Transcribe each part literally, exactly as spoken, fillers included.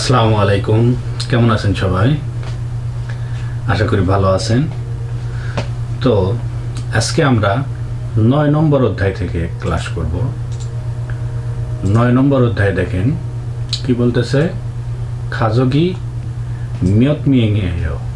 আসসালামু আলাইকুম, কেমন আছেন সবাই? আশা করি ভালো আছেন। তো আজকে আমরা নয় নম্বর অধ্যায় থেকে ক্লাস করব। নয় নম্বর অধ্যায় দেখেন কি বলতেছে, খাজগি মিয়ত মিয়েঙ্গে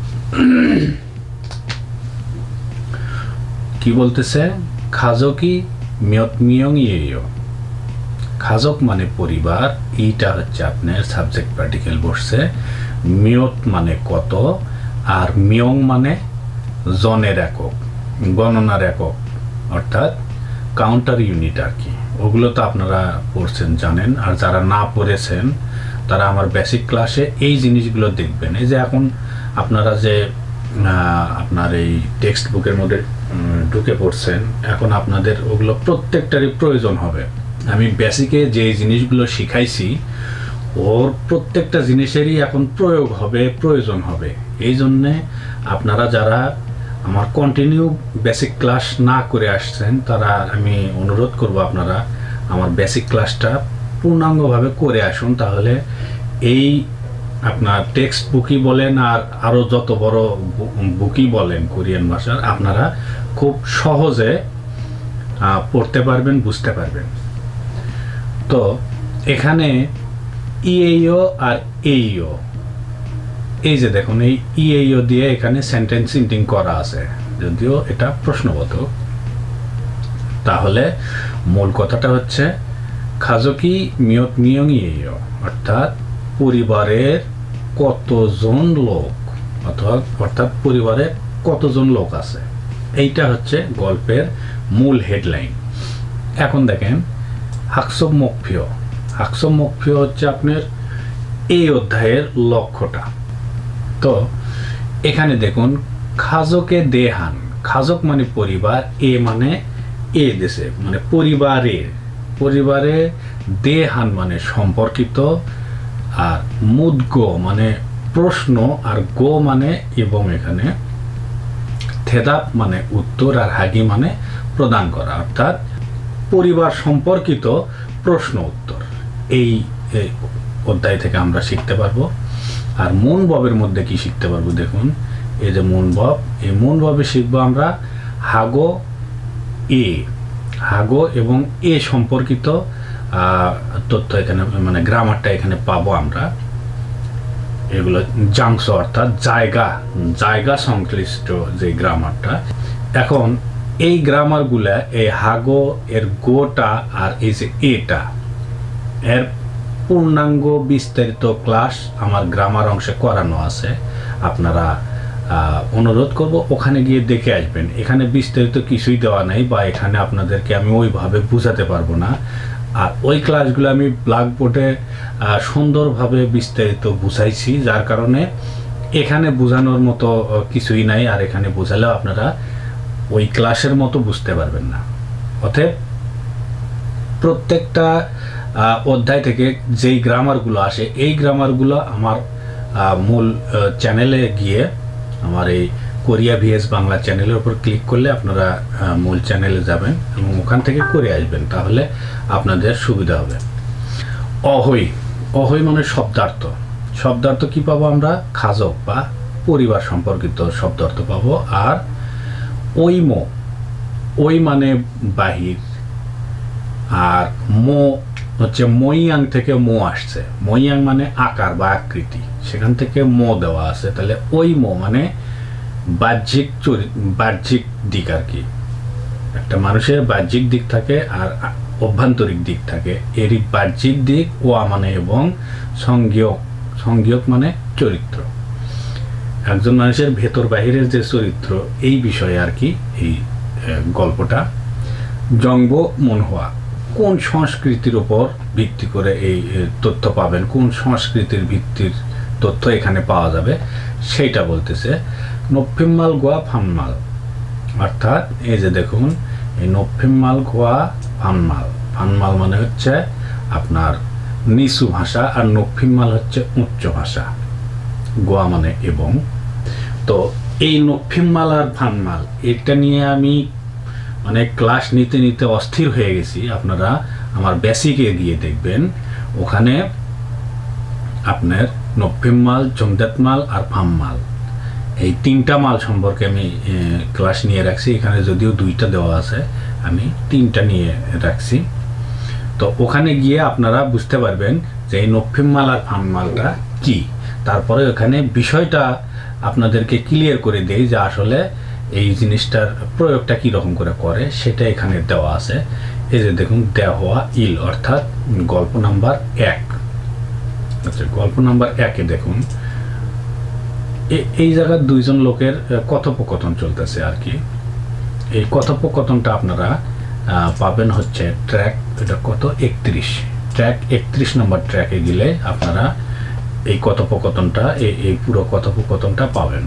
কি বলতেছে, খাজকি মিয়ত মিয়ং। খাজক মানে পরিবার, এইটা হচ্ছে আপনার সাবজেক্ট পার্টিকেল বসছে। মিয়ত মানে কত, আর মিয়ং মানে জনের একক, গণনার একক, অর্থাৎ কাউন্টার ইউনিট আর কি। ওগুলো তো আপনারা পড়ছেন, জানেন। আর যারা না পড়েছেন তারা আমার বেসিক ক্লাসে এই জিনিসগুলো দেখবেন। এই যে এখন আপনারা যে আপনার এই টেক্সট বুকের মধ্যে ঢুকে পড়ছেন, এখন আপনাদের ওগুলো প্রত্যেকটারই প্রয়োজন হবে। আমি বেসিকে যে জিনিসগুলো শিখাইছি ওর প্রত্যেকটা জিনিসেরই এখন প্রয়োগ হবে, প্রয়োজন হবে। এই জন্যে আপনারা যারা আমার কন্টিনিউ বেসিক ক্লাস না করে আসছেন তারা আমি অনুরোধ করব আপনারা আমার বেসিক ক্লাসটা পূর্ণাঙ্গভাবে করে আসুন। তাহলে এই আপনার টেক্সট বুকই বলেন আর আরও যত বড় বুকই বলেন কোরিয়ান ভাষার, আপনারা খুব সহজে পড়তে পারবেন, বুঝতে পারবেন। তো এখানে ইএইও আর এইও, এই যে দেখুন এই ইএইও দিয়ে এখানে সেন্টেন্স ইন্টিং করা আছে, যদিও এটা প্রশ্নবোধক। তাহলে মূল কথাটা হচ্ছে খাজকি মিয়ত মিয়ং ইএইও, অর্থাৎ পরিবারের কতজন লোক, অথবা অর্থাৎ পরিবারে কতজন লোক আছে, এইটা হচ্ছে গল্পের মূল হেডলাইন। এখন দেখেন হাকসব মকফিও। হাকসব মকফিও হচ্ছে আপনার এই অধ্যায়ের লক্ষ্যটা। তো এখানে দেখুন খাজকে দেহান, খাজক মানে পরিবার, এ মানে এ দেশে মানে পরিবারের, পরিবারে দেহান মানে সম্পর্কিত, আর মুদগো মানে প্রশ্ন, আর গো মানে এবং, এখানে থেদাপ মানে উত্তর, আর হাগি মানে প্রদান করা, অর্থাৎ পরিবার সম্পর্কিত প্রশ্ন উত্তর। এই অধ্যায় থেকে আমরা শিখতে পারবো। আর মন ববের মধ্যে কি শিখতে পারবো দেখুন, এই যে মন বব, এই মন ববে শিখবো আমরা হাগো এ, হাগো এবং এ সম্পর্কিত তথ্য এখানে, মানে গ্রামারটা এখানে পাবো আমরা। এগুলো জাংস অর্থাৎ জায়গা, জায়গা সংশ্লিষ্ট যে গ্রামারটা। এখন এই গ্রামারগুলা, এই হাগো এর গোটা আর এই যে এটা, এর পূর্ণাঙ্গ বিস্তারিত ক্লাস আমার গ্রামার অংশে করানো আছে। আপনারা অনুরোধ করব ওখানে গিয়ে দেখে আসবেন। এখানে বিস্তারিত কিছুই দেওয়া নেই, বা এখানে আপনাদেরকে আমি ওইভাবে বুঝাতে পারবো না। আর ওই ক্লাসগুলো আমি ব্ল্যাকবোর্ডে সুন্দরভাবে বিস্তারিত বুঝাইছি, যার কারণে এখানে বোঝানোর মতো কিছুই নাই। আর এখানে বোঝালেও আপনারা ওই ক্লাসের মতো বুঝতে পারবেন না। অতএব প্রত্যেকটা অধ্যায় থেকে যেই গ্রামারগুলো আসে, এই গ্রামারগুলো আমার মূল চ্যানেলে গিয়ে, আমার এই কোরিয়া ভিএস বাংলা চ্যানেলের উপর ক্লিক করলে আপনারা মূল চ্যানেলে যাবেন এবং ওখান থেকে করে আসবেন, তাহলে আপনাদের সুবিধা হবে। অহৈ, অহৈ মানে শব্দার্থ। শব্দার্থ কি পাবো আমরা? খাজক বা পরিবার সম্পর্কিত শব্দার্থ পাবো। আর ওইমো, ওই মানে বাহির, আর মো হচ্ছে মইয়াং থেকে মো আসছে। মইয়াং মানে আকার বা আকৃতি, সেখান থেকে মো দেওয়া আছে। তাহলে ওই মো মানে বাহ্যিক বাহ্যিক দিক আর কি। একটা মানুষের বাহ্যিক দিক থাকে আর অভ্যন্তরিক দিক থাকে। এরই বাহ্যিক দিক ওয়া মানে এবং, সংজ্ঞক, সংজ্ঞক মানে চরিত্র। একজন মানুষের ভেতর বাহিরের যে চরিত্র, এই বিষয়ে আর কি এই গল্পটা। জংব মনহোয়া, কোন সংস্কৃতির উপর ভিত্তি করে এই তথ্য পাবেন, কোন সংস্কৃতির ভিত্তির তথ্য এখানে পাওয়া যাবে সেইটা বলতেছে। নফিম্মাল গোয়া ফানমাল, অর্থাৎ এই যে দেখুন এই নফিম্মাল গোয়া ফানমাল, ফানমাল মানে হচ্ছে আপনার নিচু ভাষা, আর নফিম্মাল হচ্ছে উচ্চ ভাষা, গোয়া মানে এবং। তো এই নফিম্মাল আর ফানমাল, এটা নিয়ে আমি মানে ক্লাস নিতে নিতে অস্থির হয়ে গেছি। আপনারা আমার বেসিকে গিয়ে দেখবেন, ওখানে আপনার নফিম মাল, জমদাত মাল আর ফাম মাল, এই তিনটা মাল সম্পর্কে আমি ক্লাস নিয়ে রাখছি। এখানে যদিও দুইটা দেওয়া আছে, আমি তিনটা নিয়ে রাখছি। তো ওখানে গিয়ে আপনারা বুঝতে পারবেন যে এই নফিম মাল আর ফাম মালটা কি। তারপরে ওখানে বিষয়টা আপনাদেরকে ক্লিয়ার করে দেই যে আসলে এই জিনিসটার প্রয়োগটা কীরকম করে করে, সেটা এখানে দেওয়া আছে। এই যে দেখুন, দেওয়া ইল অর্থাৎ গল্প নাম্বার এক। আচ্ছা, গল্প নাম্বার একে দেখুন, এই জায়গার দুইজন লোকের কথোপকথন চলতেছে আর কি। এই কথোপকথনটা আপনারা পাবেন হচ্ছে ট্র্যাক, এটা কত একত্রিশ, ট্র্যাক একত্রিশ নম্বর ট্র্যাকে গেলে আপনারা এই কথোপকথনটা, এই পুরো কথোপকথনটা পাবেন।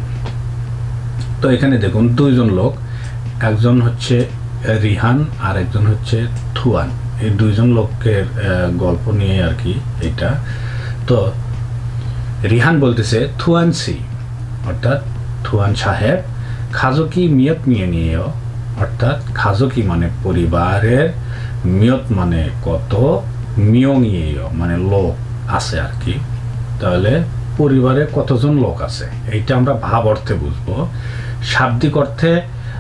তো এখানে দেখুন দুইজন লোক, একজন হচ্ছে রিহান আর একজন হচ্ছে থুয়ান। এই দুইজন লোকের গল্প নিয়ে আর কি এটা। তো রিহান বলতেছে, থুয়ান সি অর্থাৎ থুয়ান সাহেব, খাজকি মিয়ত নিয়ে নিয়েও অর্থাৎ খাজকি মানে পরিবারের, মিয়ত মানে কত, মিয়ং ইয়েও মানে লোক আছে আর কি। তাহলে পরিবারে কতজন লোক আছে, এইটা আমরা ভাব অর্থে বুঝবো। শাব্দিক অর্থে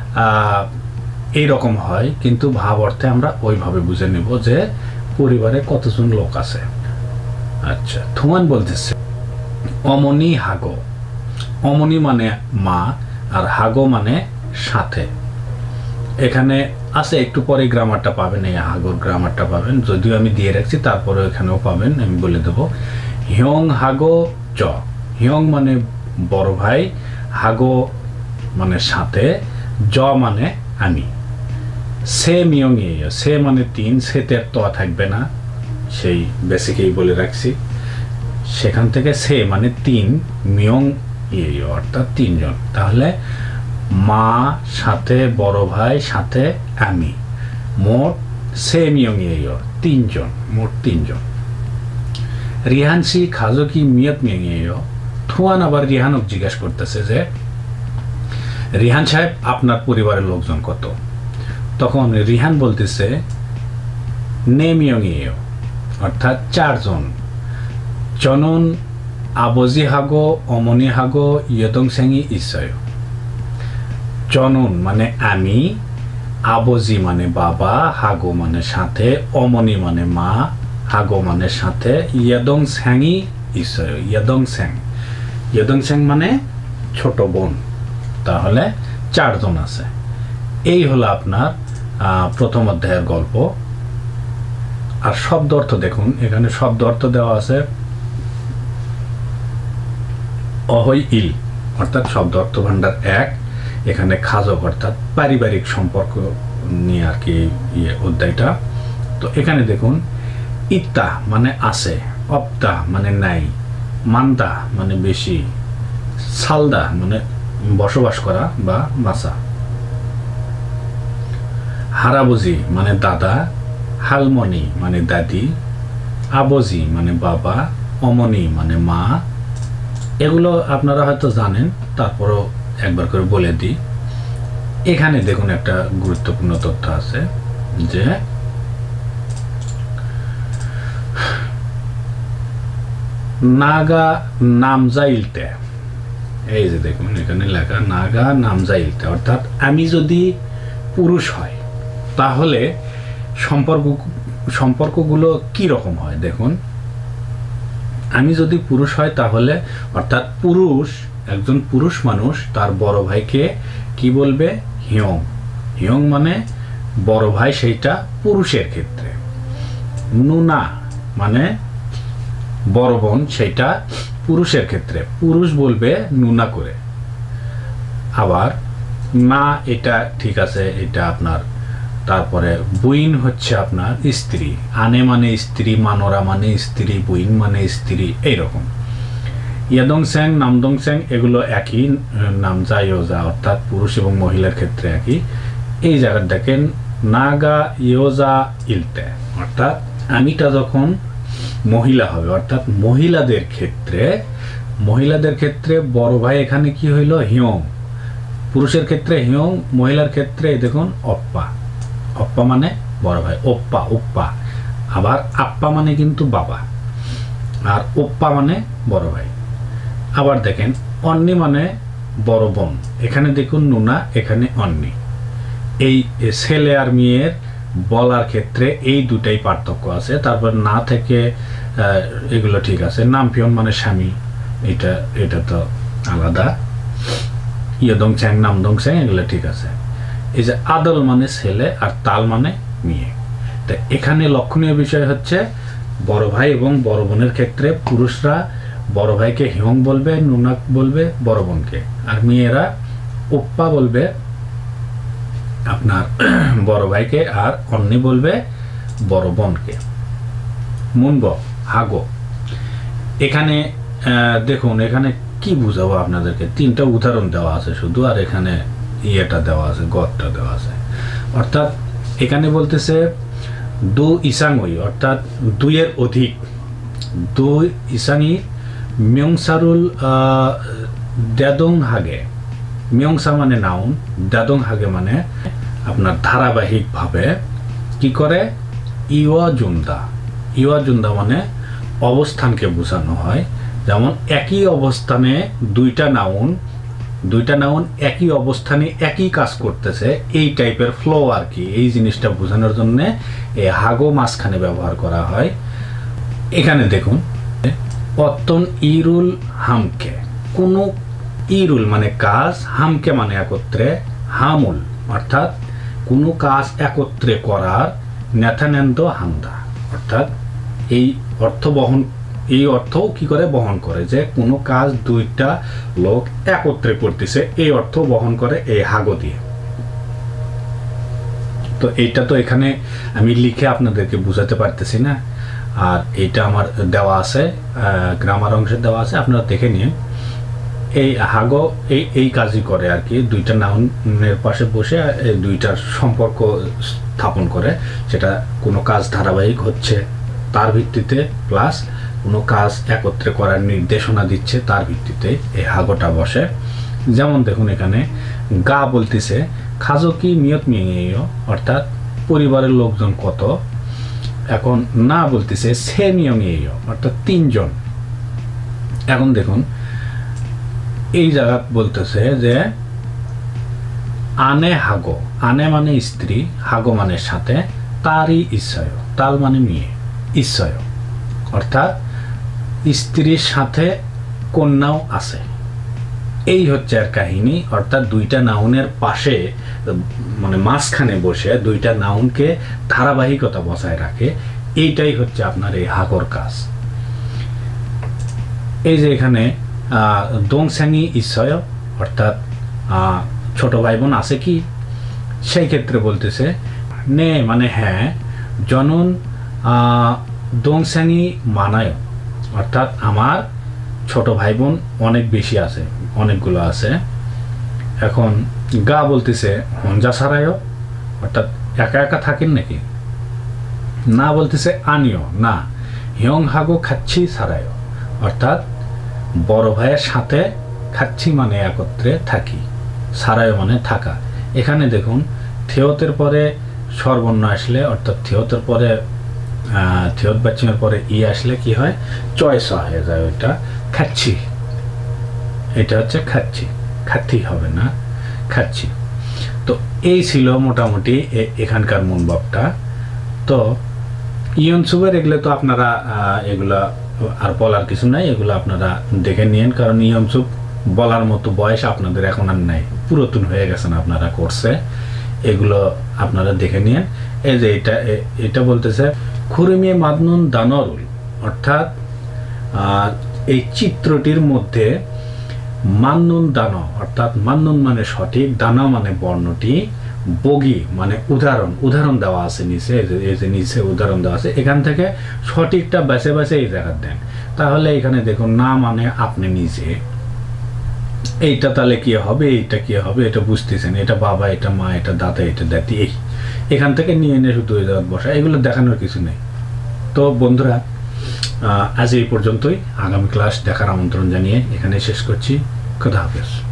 এইরকম হয়, কিন্তু ভাব অর্থে আমরা ওইভাবে বুঝে নেব যে পরিবারে কতজন লোক আছে। আচ্ছা, থুয়ান বলতেছে, অমনি হাগো, অমনি মানে মা আর হাগো মানে সাথে। এখানে আছে, একটু পরে গ্রামারটা পাবেন, এই হাগোর গ্রামারটা পাবেন, যদিও আমি দিয়ে রাখছি, তারপরে এখানেও পাবেন, আমি বলে দেবো। হিয়ং হাগো চ, হিয়ং মানে বড় ভাই, হাগো মানে সাথে, জ মানে আমি। সে মিয়ং ইয়ে, সে মানে তিন, সেতে তো থাকবে না, সেই বেসিকেই বলে রাখছি। সেখান থেকে সে মানে তিন, মিয়ং ইয়ে অর্থাৎ তিনজন। তাহলে মা সাথে বড় ভাই সাথে আমি, মোট সে মিয়ং ইয়ে তিনজন, মোট তিনজন। রিহানসি খাজকি মিয়ত মিয়ং ইয়ে, থুয়ান আবার রিহানক জিজ্ঞাসা করতেছে যে রিহান সাহেব আপনার পরিবারের লোকজন কত? তখন রিহান বলতেছে নে মিয়ং ইয়ে অর্থাৎ চারজন। চনন আবজি হাগো, অমনি হাগো, ইয়দং সেঙি ইসয়। চনন মানে আমি, আবজি মানে বাবা, হাগো মানে সাথে, অমনি মানে মা, হাগো মানে সাথে, ইয়দং সেঙি ইসয়, ইয়দং সেং, ইয়দং সেং মানে ছোট বোন। তাহলে চারজন আছে। এই হলো আপনার প্রথম অধ্যায়ের গল্প। আর শব্দ অর্থ দেখুন, এখানে শব্দ অর্থ দেওয়া আছে অহৈ ইল অর্থাৎ শব্দ অর্থ ভান্ডার এক। এখানে খাজক অর্থাৎ পারিবারিক সম্পর্ক নিয়ে আর কি ইয়ে অধ্যায়টা। তো এখানে দেখুন, ইত্তা মানে আছে, অপ্তা মানে নাই, মান্দা মানে বেশি, সালদা মানে বসবাস করা বা বাসা, হারাবজি মানে দাদা, হালমনি মানে দাদি, আবজি মানে বাবা, অমনি মানে মা। এগুলো আপনারা হয়তো জানেন, তারপরও একবার করে বলে দিই। এখানে দেখুন একটা গুরুত্বপূর্ণ তথ্য আছে যে নাগা নামজাইলতে, এই যে দেখুন এখানে লেখা নাগা নামজাইলতে, অর্থাৎ আমি যদি পুরুষ হয় তাহলে সম্পর্ক সম্পর্কগুলো কি রকম হয়। দেখুন, আমি যদি পুরুষ হয় তাহলে অর্থাৎ পুরুষ, একজন পুরুষ মানুষ তার বড় ভাইকে কি বলবে? হিয়ং। হিয়ং মানে বড় ভাই, সেইটা পুরুষের ক্ষেত্রে। নুনা মানে বড় বোন, সেইটা পুরুষের ক্ষেত্রে পুরুষ বলবে নুনা করে। আবার মা, এটা ঠিক আছে, এটা আপনার। তারপরে বুইন হচ্ছে আপনার স্ত্রী, আনে মানে স্ত্রী, মানরা মানে স্ত্রী, বুইন মানে স্ত্রী, এইরকম। ইয়াদং স্যাং, নামদং স্যাং এগুলো একই, নামজা ইয়োজা অর্থাৎ পুরুষ এবং মহিলার ক্ষেত্রে একই। এই জায়গায় দেখেন নাগা ইয়োজা ইলতে, অর্থাৎ আমিটা যখন মহিলা হবে অর্থাৎ মহিলাদের ক্ষেত্রে, মহিলাদের ক্ষেত্রে বড় ভাই এখানে কি হইল? হিয়ং। পুরুষের ক্ষেত্রে হিয়ং, মহিলার ক্ষেত্রে দেখুন অপ্পা। অপ্পা মানে বড় ভাই, ওপ্পা, ওপ্পা। আবার আপ্পা মানে কিন্তু বাবা। আর ওপ্পা মানে বড় ভাই। আবার দেখেন অন্নি মানে বড় বোন, এখানে দেখুন নুনা, এখানে অন্নি। এই ছেলে আর মেয়ের বলার ক্ষেত্রে এই দুটাই পার্থক্য আছে। তারপর না থেকে এগুলো ঠিক আছে। নামপিয়ন মানে স্বামী, এটা এটা তো আলাদা। ইয়দং চ্যাং নামদং চ্যাং এগুলো ঠিক আছে। এই যে আদল মানে ছেলে আর তাল মানে মেয়ে। তো এখানে লক্ষণীয় বিষয় হচ্ছে বড় ভাই এবং বড় বোনের ক্ষেত্রে পুরুষরা বড় ভাইকে হিয়ং বলবে, নুনাক বলবে বড় বোনকে, আর মেয়েরা ওপ্পা বলবে আপনার বড় ভাইকে, আর অন্নি বলবে বড় বোনকে। মুনব হাগো, এখানে দেখুন এখানে কি বুঝাবো আপনাদেরকে, তিনটা উদাহরণ দেওয়া আছে শুধু, আর এখানে ইয়েটা দেওয়া আছে, গদটা দেওয়া আছে। অর্থাৎ এখানে বলতেছে দু ইসাংই, অর্থাৎ দুইয়ের অধিক। দুই ইসাংই মিয়ংসারুল দ্যাদং হাগে, মিয়ংসা মানে নাউন, দ্যাদং হাগে মানে আপনার ধারাবাহিকভাবে কি করে, ইওয়া জুন্দা। ইওয়া জুন্দা মানে অবস্থানকে বোঝানো হয়। যেমন একই অবস্থানে দুইটা নাউন, দুইটা নাউন একই অবস্থানে একই কাজ করতেছে, এই টাইপের ফ্লো আর কি। এই জিনিসটা বোঝানোর জন্য এই হাগো মাঝখানে ব্যবহার করা হয়। এখানে দেখুন অত্তন ইরুল হামকে, কোনো ইরুল মানে কাজ, হামকে মানে একত্রে, হামুল অর্থাৎ কোনো কাজ একত্রে করার, ন্যাথানেন্দ হামদা অর্থাৎ এই অর্থ বহন, এই অর্থ কি করে বহন করে, যে কোনো কাজ দুইটা লোক একত্রে করতেছে, এই অর্থ বহন করে এই হাগো দিয়ে। তো এইটা তো এখানে আমি লিখে আপনাদেরকে বুঝাতে পারতেছি না, আর এইটা আমার দেওয়া আছে, গ্রামার অংশে দেওয়া আছে, আপনারা দেখে নিন। এই হাগো এই এই কাজই করে আর কি, দুইটা নাউনের পাশে বসে এই দুইটার সম্পর্ক স্থাপন করে, সেটা কোনো কাজ ধারাবাহিক হচ্ছে তার ভিত্তিতে, প্লাস কোনো কাজ একত্রে করার নির্দেশনা দিচ্ছে তার ভিত্তিতে এই হাগোটা বসে। যেমন দেখুন এখানে গা বলতেছে খাজকি মিয়ত মিয়েও, অর্থাৎ পরিবারের লোকজন কত। এখন না বলতেছে সে মিয়ংয়েও, অর্থাৎ তিনজন। এখন দেখুন এই জায়গা বলতেছে যে আনে হাগো, আনে মানে স্ত্রী, হাগো মানে সাথে, তারই ইচ্ছায়, তাল মানে মেয়ে, ইচ্ছায় অর্থাৎ স্ত্রীর সাথে কন্যাও আছে। এই হচ্ছে আর কাহিনী। অর্থাৎ দুইটা নাউনের পাশে মানে মাঝখানে বসে দুইটা নাউনকে ধারাবাহিকতা বজায় রাখে, এইটাই হচ্ছে আপনার এই হাগোর কাজ। এই যে এখানে দোংস্যাংই ইচ্ছায় অর্থাৎ ছোট ভাই বোন আছে কি, সেই ক্ষেত্রে বলতেছে নে মানে হ্যাঁ, জনন দোংস্যাংই মানায় অর্থাৎ আমার ছোট ভাই বোন অনেক বেশি আছে, অনেকগুলো আছে। এখন গা বলতেছে হঞ্জা সারায়ও, অর্থাৎ একা একা থাকেন নাকি। না বলতেছে আনিও, না হিয়ং হাগো খাচ্ছি সারায়ও, অর্থাৎ বড় ভাইয়ের সাথে খাচ্ছি মানে একত্রে থাকি, সারায় মানে থাকা। এখানে দেখুন থিয়তের পরে স্বরবর্ণ আসলে, অর্থাৎ থিয়তের পরে থিয়ত বাচ্চিনের পরে ই আসলে কি হয়, চয়েস হয়ে যায়, ওইটা খাচ্ছি, এটা হচ্ছে খাচ্ছি, খাচ্ছি হবে না, খাচ্ছি। তো এই ছিল মোটামুটি এখানকার মূলভাবটা। তো ইয়নসুবের এগুলো তো আপনারা এগুলা আর বলার কিছু নাই, এগুলো আপনারা দেখে নিন, কারণ ইয়নসুব বলার মতো বয়স আপনাদের এখন আর নাই, পুরাতন হয়ে গেছেন আপনারা কোর্সে, এগুলো আপনারা দেখে নিন। এই যে এটা এটা বলতেছে খুরিমিয়ে মাদনুন দানরুল, অর্থাৎ এই চিত্রটির মধ্যে মান্নুন দান, অর্থাৎ মান্নুন মানে সঠিক, দানা মানে বর্ণটি, বগি মানে উদাহরণ, উদাহরণ দেওয়া আছে নিচে, এই যে নিচে উদাহরণ দেওয়া আছে, এখান থেকে সঠিকটা বেছে বেছে এই জায়গা দেন। তাহলে এখানে দেখুন না মানে আপনি নিজে, এইটা তাহলে কি হবে, এইটা কি হবে, এটা বুঝতেছেন, এটা বাবা, এটা মা, এটা দাদা, এটা দাদি, এই এখান থেকে নিয়ে এনে শুধু ওই জায়গা বসা, এগুলো দেখানোর কিছু নেই। তো বন্ধুরা আজ এই পর্যন্তই, আগামী ক্লাস দেখার আমন্ত্রণ জানিয়ে এখানে শেষ করছি। খোদা হাফেজ।